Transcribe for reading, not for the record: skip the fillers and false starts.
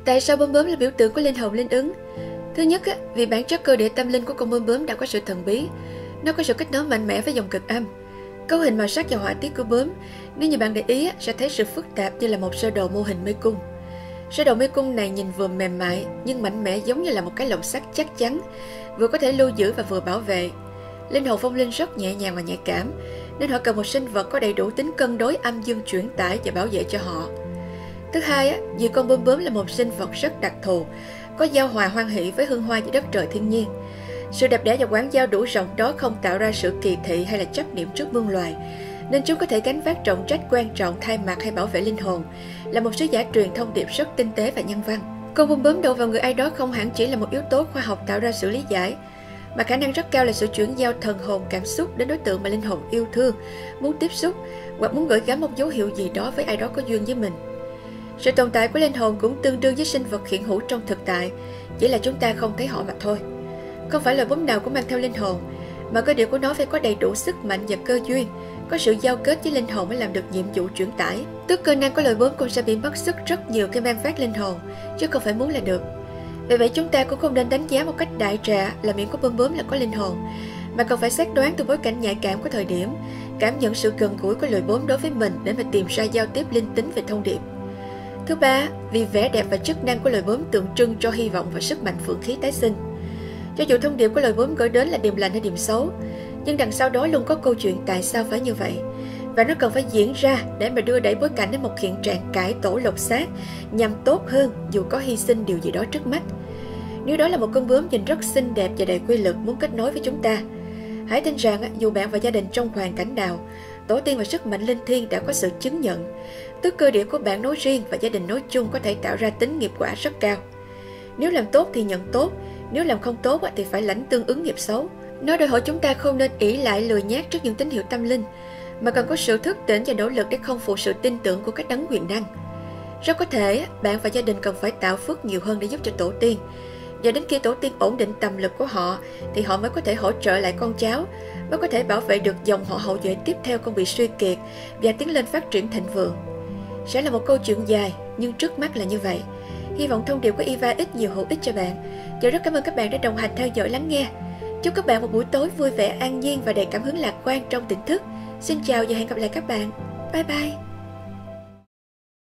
Tại sao bướm bướm là biểu tượng của linh hồn linh ứng? Thứ nhất, vì bản chất cơ địa tâm linh của con bướm bướm đã có sự thần bí. Nó có sự kết nối mạnh mẽ với dòng cực âm. Cấu hình, màu sắc và họa tiết của bướm, nếu như bạn để ý, sẽ thấy sự phức tạp như là một sơ đồ mô hình mê cung. Sơ đồ mê cung này nhìn vừa mềm mại nhưng mạnh mẽ, giống như là một cái lồng sắt chắc chắn, vừa có thể lưu giữ và vừa bảo vệ. Linh hồn phong linh rất nhẹ nhàng và nhạy cảm, nên họ cần một sinh vật có đầy đủ tính cân đối âm dương chuyển tải và bảo vệ cho họ. Thứ hai, vì con bướm bướm là một sinh vật rất đặc thù, có giao hòa hoan hỷ với hương hoa và đất trời thiên nhiên. Sự đẹp đẽ và quảng giao đủ rộng đó không tạo ra sự kỳ thị hay là chấp niệm trước muôn loài, nên chúng có thể gánh vác trọng trách quan trọng thay mặt hay bảo vệ linh hồn, là một sứ giả truyền thông điệp rất tinh tế và nhân văn. Con bướm bướm đổ vào người ai đó không hẳn chỉ là một yếu tố khoa học tạo ra sự lý giải, mà khả năng rất cao là sự chuyển giao thần hồn cảm xúc đến đối tượng mà linh hồn yêu thương, muốn tiếp xúc hoặc muốn gửi gắm một dấu hiệu gì đó với ai đó có duyên với mình. Sự tồn tại của linh hồn cũng tương đương với sinh vật hiện hữu trong thực tại, chỉ là chúng ta không thấy họ mà thôi. Không phải loài bướm nào cũng mang theo linh hồn, mà cơ địa của nó phải có đầy đủ sức mạnh và cơ duyên, có sự giao kết với linh hồn mới làm được nhiệm vụ chuyển tải. Tức cơ năng của loài bướm cũng sẽ bị mất sức rất nhiều khi mang vác linh hồn, chứ không phải muốn là được. Vì vậy chúng ta cũng không nên đánh giá một cách đại trà là miệng của bướm bướm là có linh hồn, mà cần phải xét đoán từ bối cảnh nhạy cảm của thời điểm, cảm nhận sự gần gũi của loài bướm đối với mình để mà tìm ra giao tiếp linh tính về thông điệp. Thứ ba, vì vẻ đẹp và chức năng của loài bướm tượng trưng cho hy vọng và sức mạnh phượng khí tái sinh. Cho dù thông điệp của loài bướm gửi đến là điềm lành hay điềm xấu, nhưng đằng sau đó luôn có câu chuyện tại sao phải như vậy, và nó cần phải diễn ra để mà đưa đẩy bối cảnh đến một hiện trạng cải tổ lột xác nhằm tốt hơn dù có hy sinh điều gì đó trước mắt. Nếu đó là một con bướm nhìn rất xinh đẹp và đầy quy lực muốn kết nối với chúng ta, hãy tin rằng dù bạn và gia đình trong hoàn cảnh nào, tổ tiên và sức mạnh linh thiêng đã có sự chứng nhận, tức cơ địa của bạn nói riêng và gia đình nói chung có thể tạo ra tính nghiệp quả rất cao. Nếu làm tốt thì nhận tốt, nếu làm không tốt thì phải lãnh tương ứng nghiệp xấu. Nó đòi hỏi chúng ta không nên ỷ lại lười nhác trước những tín hiệu tâm linh, mà cần có sự thức tỉnh và nỗ lực để không phụ sự tin tưởng của các đấng quyền năng. Rất có thể bạn và gia đình cần phải tạo phước nhiều hơn để giúp cho tổ tiên, và đến khi tổ tiên ổn định tầm lực của họ thì họ mới có thể hỗ trợ lại con cháu, mới có thể bảo vệ được dòng họ hậu duệ tiếp theo không bị suy kiệt và tiến lên phát triển thịnh vượng. Sẽ là một câu chuyện dài, nhưng trước mắt là như vậy. Hy vọng thông điệp của Eva ít nhiều hữu ích cho bạn, và rất cảm ơn các bạn đã đồng hành theo dõi lắng nghe. Chúc các bạn một buổi tối vui vẻ, an nhiên và đầy cảm hứng lạc quan trong tỉnh thức. Xin chào và hẹn gặp lại các bạn. Bye bye.